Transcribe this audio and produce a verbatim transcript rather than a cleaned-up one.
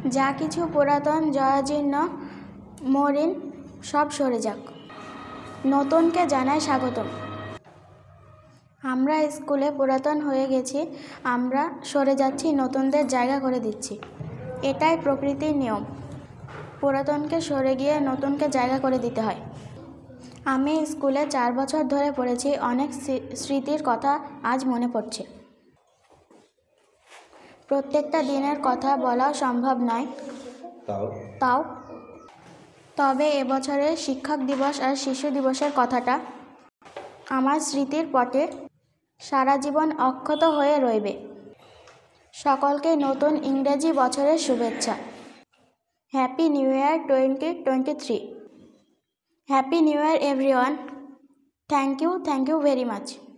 যা কিছু পুরাতন, জরাজীর্ণ, মলিন সব সরে যাক। নতুনকে জানাই স্বাগতম। আমরা স্কুলে পুরাতন হয়ে গেছি, আমরা সরে যাচ্ছি, নতুনদের জায়গা করে দিচ্ছি। এটাই প্রকৃতির নিয়ম। পুরাতনকে সরে গিয়ে নতুনকে জায়গা করে দিতে হয়। আমি স্কুলে চার বছর ধরে পড়েছি, অনেক স্মৃতির কথা আজ মনে পড়ছে। প্রত্যেকটা দিনের কথা বলাও সম্ভব নয়, তাও তবে এবছরের শিক্ষক দিবস আর শিশু দিবসের কথাটা আমার স্মৃতির পটে সারা জীবন অক্ষত হয়ে রইবে। সকলকে নতুন ইংরেজি বছরের শুভেচ্ছা। Happy new year twenty twenty three. Happy new year everyone. Thank you thank you very much.